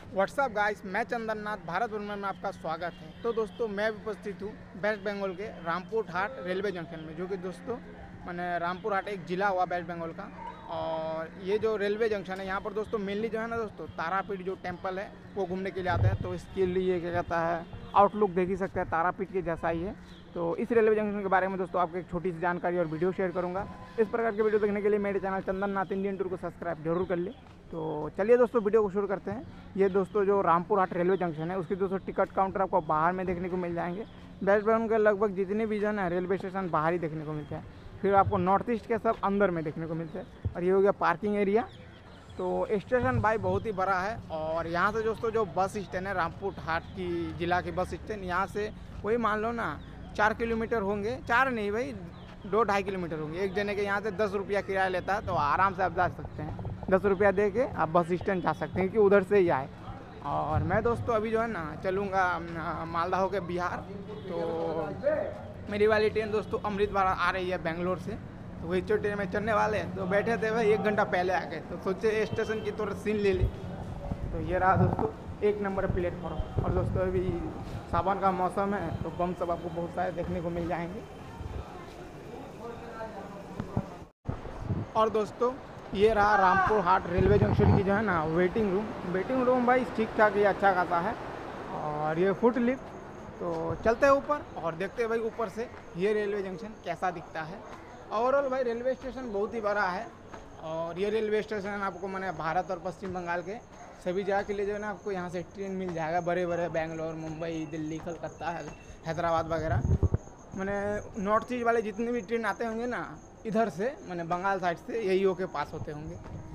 WhatsApp guys, मैं चंदन नाथ भारत भ्रमण में आपका स्वागत है। तो दोस्तों मैं उपस्थित हूँ वेस्ट बंगाल के रामपुर हाट रेलवे जंक्शन में, जो कि दोस्तों मैंने रामपुर हाट एक ज़िला हुआ वेस्ट बंगाल का। और ये जो रेलवे जंक्शन है यहाँ पर दोस्तों मेनली जो है ना दोस्तों तारापीठ जो टेम्पल है वो घूमने के लिए आते हैं। तो इसके लिए क्या कहता है, आउटलुक देख ही सकते हैं, तारापीठ के जैसा ही है। तो इस रेलवे जंक्शन के बारे में दोस्तों आपको एक छोटी सी जानकारी और वीडियो शेयर करूँगा। इस प्रकार के वीडियो देखने के लिए मेरे channel Chandan Nath Indian tour को सब्सक्राइब जरूर कर ले। तो चलिए दोस्तों वीडियो को शुरू करते हैं। ये दोस्तों जो रामपुर हाट रेलवे जंक्शन है उसकी दोस्तों टिकट काउंटर आपको बाहर में देखने को मिल जाएंगे। वेस्ट बंगाल के लगभग जितने भी जो है रेलवे स्टेशन बाहर ही देखने को मिलते हैं, फिर आपको नॉर्थ ईस्ट के सब अंदर में देखने को मिलते हैं। और ये हो गया पार्किंग एरिया। तो स्टेशन भाई बहुत ही बड़ा है। और यहाँ से दोस्तों जो बस स्टैंड है रामपुर हाट की ज़िला की बस स्टैंड, यहाँ से वही मान लो ना 4 किलोमीटर होंगे, 4 नहीं भाई 2-2.5 किलोमीटर होंगे। एक जने के यहाँ से 10 रुपया किराया लेता है, तो आराम से आप जा सकते हैं। 10 रुपया दे के आप बस स्टैंड जा सकते हैं, क्योंकि उधर से ही आए। और मैं दोस्तों अभी जो है ना चलूँगा मालदा होकर बिहार। तो मेरी वाली ट्रेन दोस्तों अमृतसर आ रही है बेंगलोर से। तो वही ट्रेन में चढ़ने वाले हैं, तो बैठे थे भाई 1 घंटा पहले आ गए, तो सोचे स्टेशन की थोड़ा सीन ले ली। तो ये रहा दोस्तों 1 नंबर प्लेटफॉर्म। और दोस्तों अभी सावन का मौसम है, तो बम सब आपको बहुत सारे देखने को मिल जाएंगे। और दोस्तों ये रहा रामपुर हाट रेलवे जंक्शन की जो है ना वेटिंग रूम भाई ठीक ठाक ही अच्छा खासा है। और ये फुट लिफ्ट। तो चलते हैं ऊपर और देखते हैं भाई ऊपर से ये रेलवे जंक्शन कैसा दिखता है। ओवरऑल भाई रेलवे स्टेशन बहुत ही बड़ा है। और ये रेलवे स्टेशन आपको मैंने भारत और पश्चिम बंगाल के सभी जगह के लिए जो है ना आपको यहाँ से ट्रेन मिल जाएगा। बड़े बड़े बेंगलोर, मुंबई, दिल्ली, कलकत्ता, हैदराबाद वगैरह, मैंने नॉर्थ ईस्ट वाले जितने भी ट्रेन आते होंगे ना इधर से, मैंने बंगाल साइड से, यही हो के पास होते होंगे।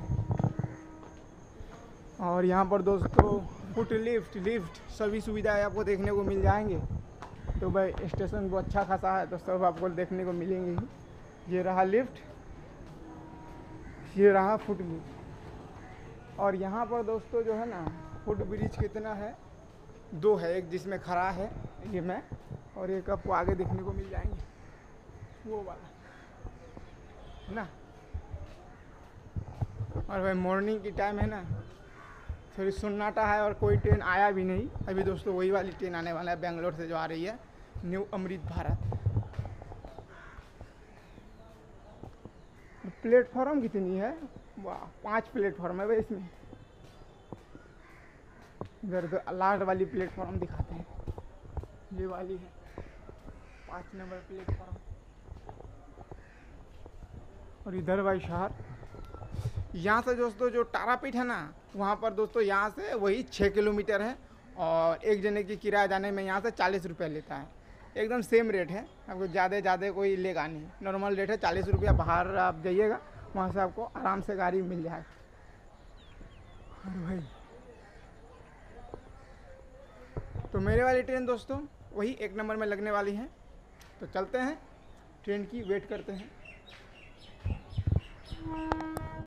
और यहाँ पर दोस्तों फुट लिफ्ट सभी सुविधाएं आपको देखने को मिल जाएंगे। तो भाई स्टेशन बहुत अच्छा खासा है, तो सब आपको देखने को मिलेंगे ही। ये रहा लिफ्ट, ये रहा फुट लिफ्ट। और यहाँ पर दोस्तों जो है ना फुट ब्रिज कितना है, 2 है, एक जिसमें खड़ा है ये मैं, और एक आपको आगे देखने को मिल जाएंगे वो वाला ना। और भाई मॉर्निंग की टाइम है ना, थोड़ी सन्नाटा है और कोई ट्रेन आया भी नहीं अभी दोस्तों। वही वाली ट्रेन आने वाला है बेंगलोर से जो आ रही है, न्यू अमृत भारत। प्लेटफॉर्म कितनी है, वाह 5 प्लेटफॉर्म है भाई इसमें। इधर तो लास्ट वाली प्लेटफॉर्म दिखाते हैं, ये वाली है 5 नंबर प्लेटफॉर्म। और इधर भाई शहर, यहाँ से दोस्तों जो तारापीठ है ना वहाँ पर दोस्तों यहाँ से वही 6 किलोमीटर है। और एक जने की किराया जाने में यहाँ से 40 रुपये लेता है। एकदम सेम रेट है, आपको ज़्यादा कोई लेगा नहीं, नॉर्मल रेट है 40 रुपया। बाहर आप जाइएगा वहाँ से आपको आराम से गाड़ी मिल जाएगा। और भाई तो मेरे वाली ट्रेन दोस्तों वही 1 नंबर में लगने वाली है। तो चलते हैं, ट्रेन की वेट करते हैं।